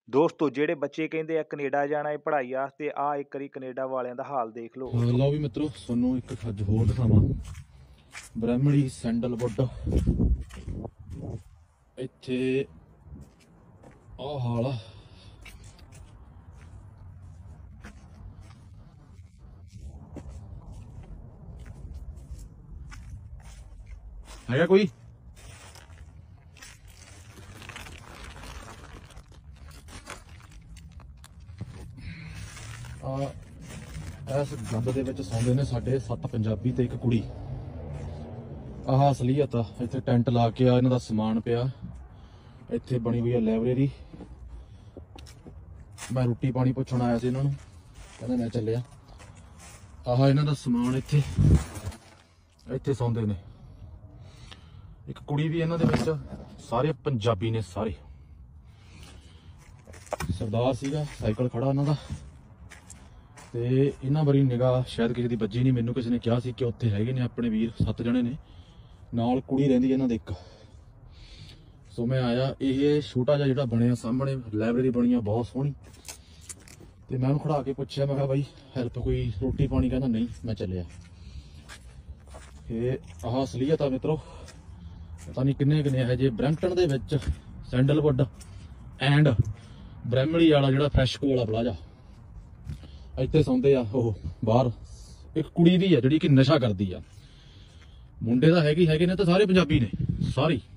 ਦੋਸਤੋ ਜਿਹੜੇ ਬੱਚੇ ਕਹਿੰਦੇ ਆ ਕੈਨੇਡਾ ਜਾਣਾ ਹੈ ਪੜ੍ਹਾਈ ਵਾਸਤੇ, ਆ ਇੱਕ ਵਾਰੀ ਕੈਨੇਡਾ ਵਾਲਿਆਂ ਦਾ ਹਾਲ ਦੇਖ ਲਓ। ਲਓ ਵੀ ਮਿੱਤਰੋ, ਤੁਹਾਨੂੰ ਇੱਕ ਅੱਜ ਹੋਰ ਦਿਖਾਵਾਂ ਬ੍ਰਹਮਣੀ ਸੈਂਡਲਵੁੱਡ। ਇੱਥੇ ਆਹ ਹਾਲ ਆ। ਹੈਗਾ ਕੋਈ? ਇਸ ਗੰਦ ਦੇ ਵਿੱਚ ਸੌਂਦੇ ਨੇ ਸਾਡੇ 7 ਪੰਜਾਬੀ ਤੇ ਇੱਕ ਕੁੜੀ। ਆਹ ਅਸਲੀਅਤ ਆ। ਇੱਥੇ ਟੈਂਟ ਲਾ ਕੇ ਆ, ਇਹਨਾਂ ਦਾ ਸਮਾਨ ਪਿਆ। ਇੱਥੇ ਬਣੀ ਹੋਈ ਆ ਲਾਇਬ੍ਰੇਰੀ। ਮੈਂ ਰੋਟੀ ਪਾਣੀ ਪੁੱਛਣ ਆਇਆ ਸੀ ਇਹਨਾਂ ਨੂੰ, ਕਹਿੰਦੇ ਮੈਂ ਚੱਲਿਆ। ਆਹ ਇਹਨਾਂ ਦਾ ਸਮਾਨ ਇੱਥੇ ਸੌਂਦੇ ਨੇ। ਇੱਕ ਕੁੜੀ ਵੀ ਇਹਨਾਂ ਦੇ ਵਿੱਚ। ਸਾਰੇ ਪੰਜਾਬੀ ਨੇ ਸਾਰੇ। ਸਰਦਾਰ ਸੀਗਾ, ਸਾਈਕਲ ਖੜਾ ਇਹਨਾਂ ਦਾ। ਤੇ ਇਹਨਾਂ ਬਾਰੀ ਨਿਗਾਹ ਸ਼ਾਇਦ ਕਿਸੇ ਦੀ ਵੱਜੀ ਨਹੀਂ। ਮੈਨੂੰ ਕਿਸੇ ਨੇ ਕਿਹਾ ਸੀ ਕਿ ਉੱਥੇ ਹੈਗੇ ਨੇ ਆਪਣੇ ਵੀਰ, 7 ਜਣੇ ਨੇ, ਨਾਲ ਕੁੜੀ ਰਹਿੰਦੀ ਇਹਨਾਂ ਦੇ ਇੱਕ। ਸੋ ਮੈਂ ਆਇਆ। ਇਹ ਛੋਟਾ ਜਿਹਾ ਜਿਹੜਾ ਬਣਿਆ ਸਾਹਮਣੇ ਲਾਇਬ੍ਰੇਰੀ ਬਣੀ ਆ ਬਹੁਤ ਸੋਹਣੀ। ਤੇ ਮੈਂ ਉਹਨੂੰ ਖੜਾ ਕੇ ਪੁੱਛਿਆ, ਮੈਂ ਕਿਹਾ ਬਾਈ ਹੈਲਪ ਕੋਈ, ਰੋਟੀ ਪਾਣੀ? ਕਹਿੰਦਾ ਨਹੀਂ, ਮੈਂ ਚੱਲਿਆ। ਇਹ ਆਹ ਅਸਲੀਅਤ ਆ ਮਿੱਤਰੋ। ਪਤਾ ਨਹੀਂ ਕਿੰਨੇ ਇਹੋ ਜਿਹੇ ਬਰੈਂਪਟਨ ਦੇ ਵਿੱਚ ਸੈਂਡਲਵੁੱਡ ਐਂਡ ਬ੍ਰਹਮਣੀ ਵਾਲਾ ਜਿਹੜਾ ਫਰੈਸ਼ਕੋ ਵਾਲਾ ਪਲਾਜ਼ਾ, ਇੱਥੇ ਸੌਂਦੇ ਆ ਉਹ ਬਾਹਰ। ਇੱਕ ਕੁੜੀ ਵੀ ਆ ਜਿਹੜੀ ਕਿ ਨਸ਼ਾ ਕਰਦੀ ਆ। ਮੁੰਡੇ ਤਾਂ ਹੈਗੇ ਨੇ, ਤੇ ਸਾਰੇ ਪੰਜਾਬੀ ਨੇ ਸਾਰੇ।